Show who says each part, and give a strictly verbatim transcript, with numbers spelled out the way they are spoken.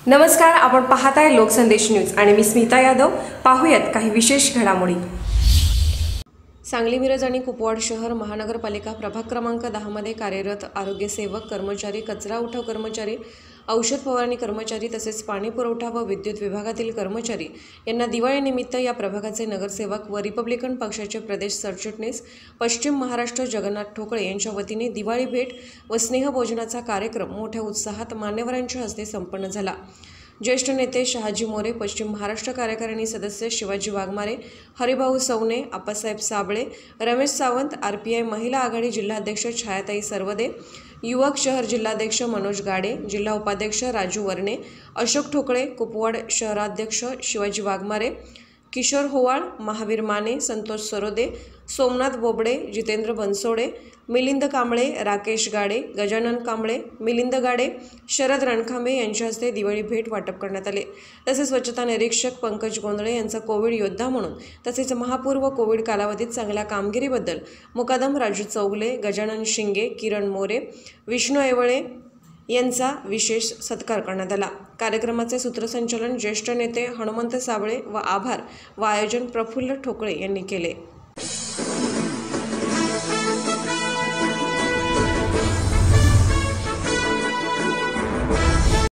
Speaker 1: नमस्कार, आपण पाहताय लोकसंदेश न्यूज आणि मी स्मिता यादव. पाहूयात काही विशेष घडामोडी. सांगली, मिरज आणि कुपवाड शहर महानगरपालिका प्रभाग क्रमांक दहा मध्ये कार्यरत आरोग्य सेवक कर्मचारी, कचरा उठाव कर्मचारी, औषध फवारणी कर्मचारी तसेच पाणी पुरवठा व विद्युत विभागातील कर्मचारी यांना दिवाळीनिमित्त या प्रभागाचे नगरसेवक व रिपब्लिकन पक्षाचे प्रदेश सरचिटणीस पश्चिम महाराष्ट्र जगन्नाथ ठोकळे यांच्या वतीने दिवाळी भेट व स्नेहभोजनाचा कार्यक्रम मोठ्या उत्साहात मान्यवरांच्या हस्ते संपन्न झाला. ज्येष्ठ नेते शहाजी मोरे, पश्चिम महाराष्ट्र कार्यकारिणी सदस्य Shivaji Waghmare, Haribhau Savne, Appasaheb Sable, Ramesh Sawant, R P I महिला आघाडी जिल्हाध्यक्ष छायाताई सरवदे, युवक शहर जिल्हाध्यक्ष मनोज गाडे, जिल्हा उपाध्यक्ष राजू वर्णे, अशोक ठोकळे, कुपवाड शहराध्यक्ष शिवाजी वाघमारे, किशोर होवाळ, महावीर माने, संतोष सरोदे, सोमनाथ बोबडे, जितेंद्र बनसोडे, मिलिंद कांबळे, राकेश गाडे, गजानन कांबळे, मिलिंद गाडे, शरद रणखांबे यांच्या हस्ते दिवाळी भेट वाटप करण्यात आले. तसेच स्वच्छता निरीक्षक पंकज गोंधळे यांचा कोविड योद्धा म्हणून तसेच महापूर व कोविड कालावधीत चांगल्या कामगिरीबद्दल मुकादम राजू चौगले, गजानन शिंगे, किरण मोरे, विष्णू ऐवळे यांचा विशेष सत्कार करण्यात आला. कार्यक्रमाचे सूत्रसंचालन ज्येष्ठ नेते हनुमंत साबळे व आभार व आयोजन प्रफुल्ल ठोकळे यांनी केले.